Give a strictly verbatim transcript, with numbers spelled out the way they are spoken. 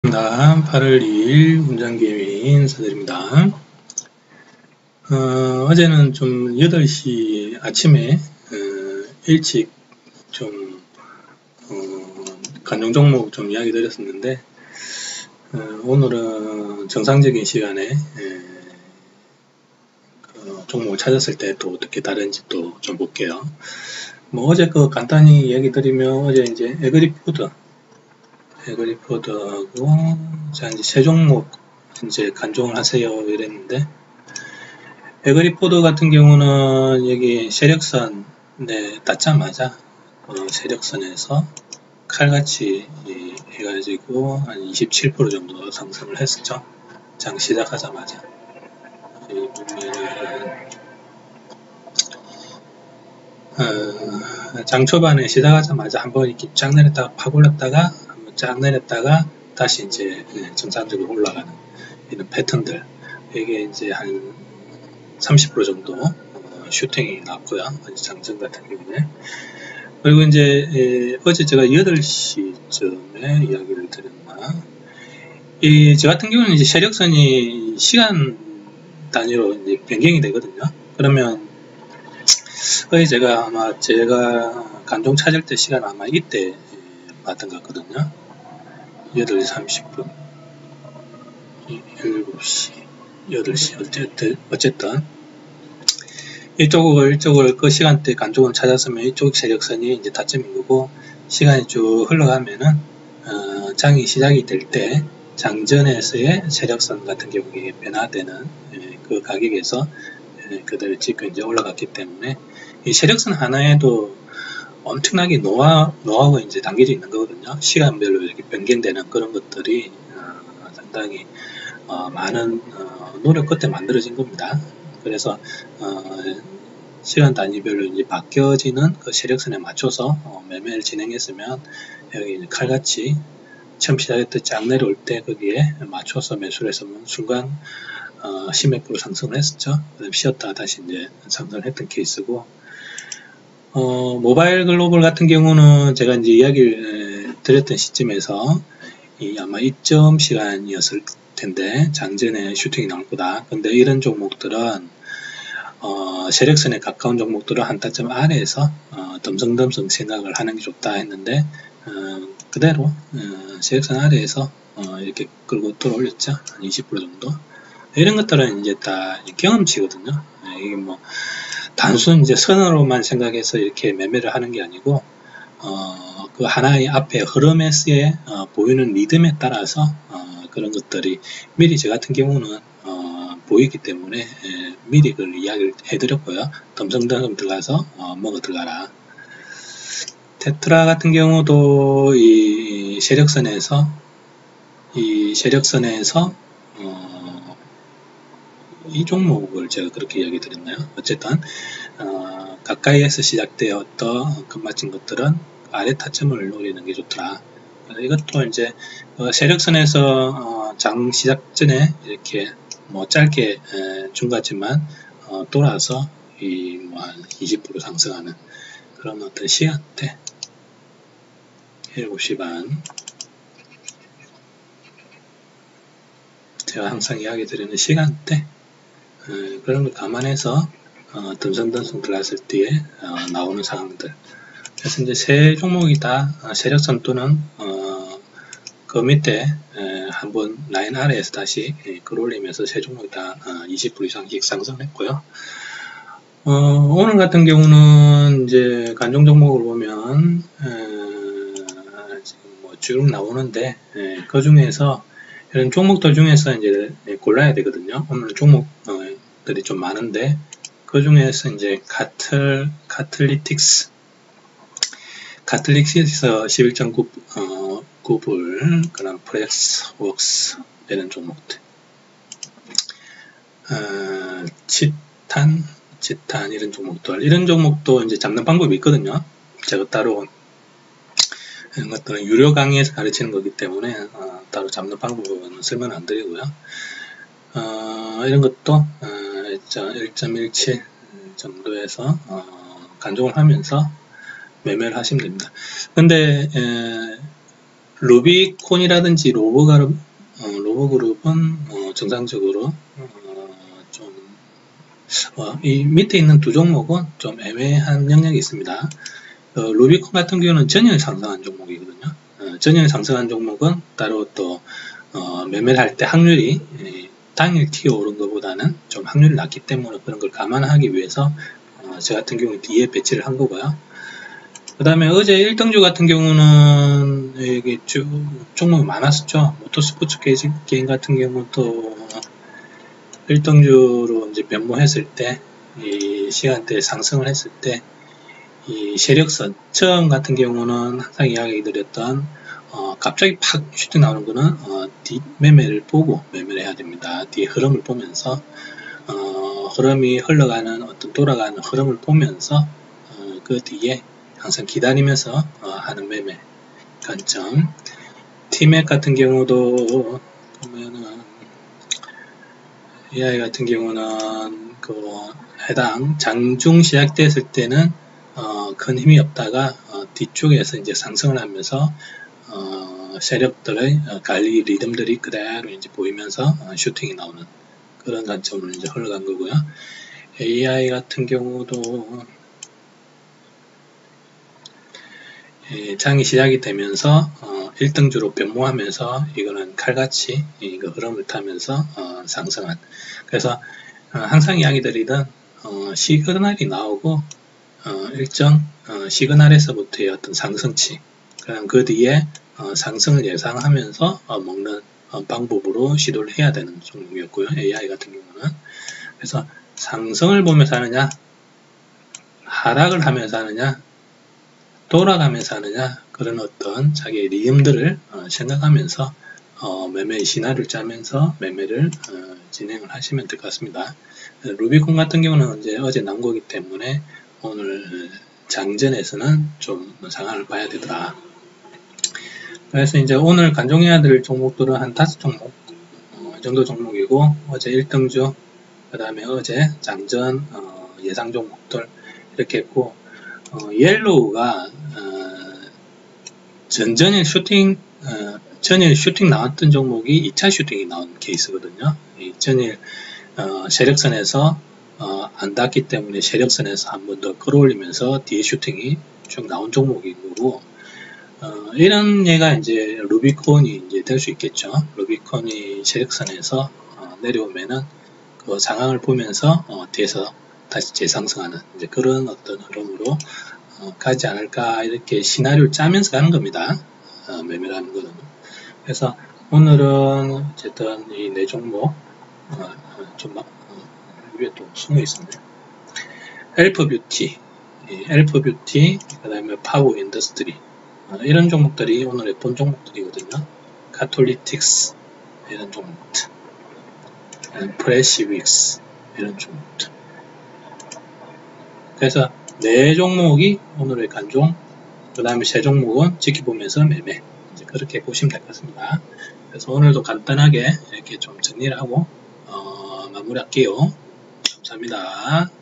팔월 이일 운전게임이 인사드립니다. 어, 어제는 좀 여덟 시 아침에 어, 일찍 좀 어, 간종 종목 좀 이야기 드렸었는데 어, 오늘은 정상적인 시간에 에, 그 종목을 찾았을 때 또 어떻게 다른지 또 좀 볼게요. 뭐 어제 그 간단히 이야기 드리면 어제 이제 에그리푸드 에그리푸드하고 자 이제 세 종목 이제 간종을 하세요 이랬는데 에그리포드 같은 경우는 여기 세력선 네, 닿자마자 어, 세력선에서 칼같이 예, 해가지고 한 이십칠 퍼센트 정도 상승을 했었죠. 장 시작하자마자 여기 보면은 어, 장 초반에 시작하자마자 한번 이렇게 쫙 내렸다가 팍 올랐다가 한번 쫙 내렸다가 다시 이제 정상적으로 올라가는 이런 패턴들 이게 이제 한 삼십 퍼센트 정도 어, 슈팅이 나왔고요. 장전 같은 경우에 그리고 이제 에, 어제 제가 여덟 시쯤에 이야기를 드렸나 이 저 같은 경우는 이제 세력선이 시간 단위로 이제 변경이 되거든요. 그러면 어제 제가 아마 제가 간종 찾을 때 시간 아마 이때 봤던 것 같거든요. 여덟 시 삼십 분 일곱 시 여덟 시 어쨌든 어쨌든 이쪽을 이쪽을 그 시간대 간종을 찾았으면 이쪽 세력선이 이제 타점인 거고 시간이 쭉 흘러가면은 어, 장이 시작이 될 때 장전에서의 세력선 같은 경우에 변화되는 예, 그 가격에서 예, 그대로 찍고 이제 올라갔기 때문에 이 세력선 하나에도 엄청나게 노하, 노하우가 이제 담겨져 있는 거거든요. 시간별로 이렇게 변경되는 그런 것들이 어, 상당히 어, 많은 어, 노력 끝에 만들어진 겁니다. 그래서 어, 시간 단위별로 이제 바뀌어지는 그 세력선에 맞춰서 어, 매매를 진행했으면 여기 칼같이 처음 시작할 때 쫙 내려올 때 거기에 맞춰서 매수를 했으면 순간 어, 십몇 프로 상승을 했었죠. 그다음 쉬었다가 다시 이제 상승을 했던 케이스고 어, 모바일 글로벌 같은 경우는 제가 이제 이야기를 에, 드렸던 시점에서 이 아마 입점 시간이었을 텐데 장전에 슈팅이 나올 거다. 근데 이런 종목들은 어, 세력선에 가까운 종목들은 한 타점 아래에서 어, 덤성덤성 생각을 하는 게 좋다 했는데 어, 그대로 어, 세력선 아래에서 어, 이렇게 끌고 들어올렸죠. 한 이십 퍼센트 정도. 이런 것들은 이제 다 경험치거든요. 이게 뭐 단순 이제 선으로만 생각해서 이렇게 매매를 하는 게 아니고 어, 그 하나의 앞에 흐름에 쓰에 어, 보이는 리듬에 따라서 어, 그런 것들이 미리 저 같은 경우는 어, 보이기 때문에 에, 미리 그걸 이야기를 해드렸고요. 덤성덤성 들어가서 어, 먹어 들어가라. 테트라 같은 경우도 이 세력선에서 이 세력선에서 어, 이 종목을 제가 그렇게 이야기 드렸나요? 어쨌든 어, 가까이에서 시작되었던 끝마친 것들은 아래 타점을 노리는 게 좋더라. 이것도 이제 어, 세력선에서 어, 장 시작 전에 이렇게 뭐 짧게 에, 준 것 같지만 어, 돌아서 이 뭐 한 이십 퍼센트 상승하는 그런 어떤 시간대 일곱 시 반 제가 항상 이야기 드리는 시간대 에, 그런 걸 감안해서 어, 덤성덤성 들어갔을 때에 어, 나오는 상황들. 그래서 이제 세 종목이 다 어, 세력선 또는 어, 그 밑에 에, 한번 라인 아래에서 다시 에, 끌어올리면서 세 종목이 다 어, 이십 퍼센트 이상씩 상승했고요. 어, 오늘 같은 경우는 이제 간종 종목을 보면 에, 지금 뭐 쭉 나오는데 에, 그 중에서 이런 종목들 중에서 이제 골라야 되거든요. 오늘 종목들이 좀 많은데 그 중에서 이제 카틀 카틀리틱스 카틀릭스에서 십일 점 구 불, 그다음 프렉스웍스 이런 종목들, 어, 치탄, 치탄 이런 종목들, 이런 종목도 이제 잡는 방법이 있거든요. 제가 따로 이런 것들은 유료 강의에서 가르치는 거기 때문에 어, 따로 잡는 방법은 설명 안 드리고요. 어, 이런 것도 어, 일 점 일칠 정도에서 어, 간종을 하면서 매매를 하시면 됩니다. 근데 에, 루비콘이라든지 로보그룹, 어, 로보그룹은 어, 정상적으로 어, 좀 어, 이 밑에 있는 두 종목은 좀 애매한 영역이 있습니다. 어, 루비콘 같은 경우는 전일 상승한 종목이거든요. 어, 전일 상승한 종목은 따로 또 어, 매매를 할 때 확률이 예, 당일 튀어 오른 것보다는 좀 확률이 낮기 때문에 그런 걸 감안하기 위해서 어, 저 같은 경우는 뒤에 배치를 한 거고요. 그 다음에 어제 일 등주 같은 경우는 이게 쭉 종목이 많았었죠. 모터스포츠 게임 같은 경우는 또 일 등주로 이제 변모했을 때, 이 시간대에 상승을 했을 때, 이 세력선, 처음 같은 경우는 항상 이야기 드렸던, 어, 갑자기 팍 슈팅 나오는 거는, 어, 뒷 매매를 보고 매매를 해야 됩니다. 뒤에 흐름을 보면서, 어, 흐름이 흘러가는, 어떤 돌아가는 흐름을 보면서, 어, 그 뒤에 항상 기다리면서, 어, 하는 매매 관점. 티맥 같은 경우도 보면은, 이 아이 같은 경우는 그 해당 장중 시작됐을 때는 어, 큰 힘이 없다가 어, 뒤쪽에서 이제 상승을 하면서 어, 세력들의 어, 관리 리듬들이 그대로 이제 보이면서 어, 슈팅이 나오는 그런 관점으로 이제 흘러간 거고요. 에이아이 같은 경우도 예, 장이 시작이 되면서 어, 일 등주로 변모하면서 이거는 칼같이 이거 흐름을 타면서 어, 상승한. 그래서 어, 항상 이야기 드리던 어, 시그널이 나오고 어, 일정 어, 시그널에서부터의 어떤 상승치, 그럼 그 뒤에 어, 상승을 예상하면서 어, 먹는 어, 방법으로 시도를 해야 되는 종목이었고요. 에이아이 같은 경우는. 그래서 상승을 보면서 하느냐, 하락을 하면서 하느냐, 돌아가면서 하느냐, 그런 어떤 자기의 리듬들을 어, 생각하면서 어, 매매 시나리오를 짜면서 매매를 어, 진행을 하시면 될 것 같습니다. 루비콘 같은 경우는 이제 어제 나온 거기 때문에 오늘 장전에서는 좀 상황을 봐야 되더라. 그래서 이제 오늘 간종해야 될 종목들은 한 다섯 종목 어, 정도 종목이고, 어제 일 등주, 그 다음에 어제 장전 어, 예상 종목들 이렇게 했고, 어, 옐로우가 어, 전전일 슈팅 어, 전일 슈팅 나왔던 종목이 이 차 슈팅이 나온 케이스거든요. 이 전일 어, 세력선에서 어, 안 닿기 때문에 세력선에서 한 번 더 끌어올리면서 뒤에 슈팅이 쭉 나온 종목인 거고, 어, 이런 예가 이제 루비콘이 이제 될 수 있겠죠. 루비콘이 세력선에서 어, 내려오면은 그 상황을 보면서 어, 뒤에서 다시 재상승하는 이제 그런 어떤 흐름으로 어, 가지 않을까, 이렇게 시나리오를 짜면서 가는 겁니다. 어, 매매라는 거는. 그래서 오늘은 어쨌든 이 네 종목 어, 좀 어, 위에 또 숨어 있었네. 엘프 뷰티, 엘프 뷰티, 그 다음에 파워 인더스트리, 어, 이런 종목들이 오늘의 본 종목들이거든요. 카톨리틱스, 이런 종목들, 프레시윅스, 이런 종목들. 그래서 네 종목이 오늘의 간종, 그 다음에 세 종목은 지켜보면서 매매, 이제 그렇게 보시면 될 것 같습니다. 그래서 오늘도 간단하게 이렇게 좀 정리를 하고 어, 마무리할게요. 감사합니다.